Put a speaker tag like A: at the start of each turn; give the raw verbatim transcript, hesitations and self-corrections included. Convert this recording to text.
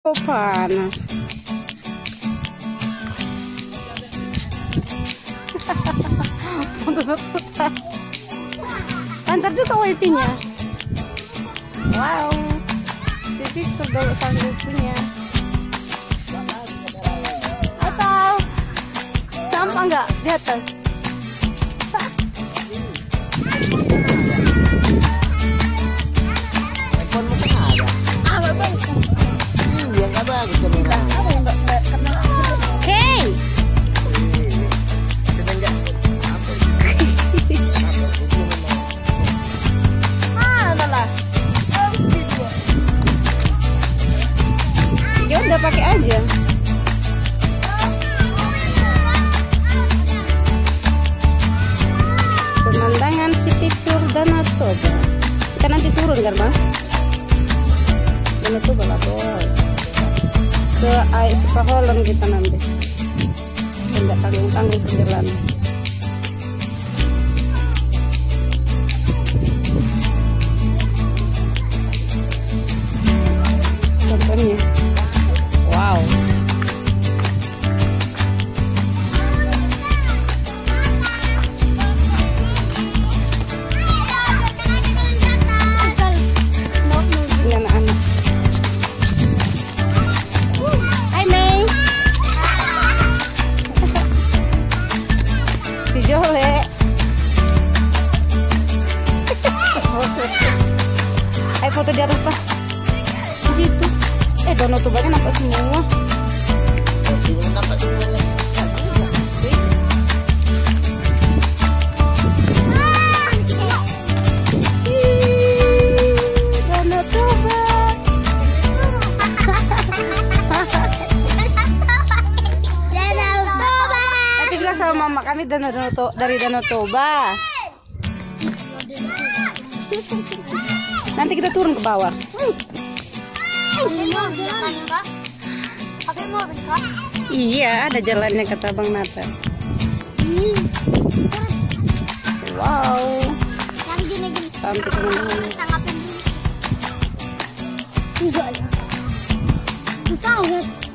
A: kok panas. Putar-putar. Lancar juga wifi-nya. Wow, si Victor dulu sanggup punya. Atau sampah nggak di atas?
B: Handphonemu kan ada.
A: Ah, bagus.
B: Iya, nggak bagus kamera.
A: Apa yang nggak kenal? Hey. Ya udah pakai aja. Pemandangan si Picur Danau Toba. Kita nanti turun kan, Bang? Danau Toba lah, bos. Ke air Sepaholon kita nanti. Tidak tanggung-tanggung perjalanan. Contohnya. Wow. Ini anak-anak. Hai Mei. Si Jole. Ayo foto di atas, Pak. Di situ. Eh, Danau Tobanya nampak semua.
B: Belum dapat semuanya.
A: Danau Toba.
C: Danau Toba.
A: Nanti bilang sama mama kami Danau Danau To- dari Danau Toba. Nanti kita turun ke bawah.
C: Pakai mobil kah?
A: Iya, ada jalannya kata Bang Nata. Wow,
C: Yang gini-gini.
A: sampai kemana-mana.
C: Tanggapin dulu. Susah ya. Susah ya.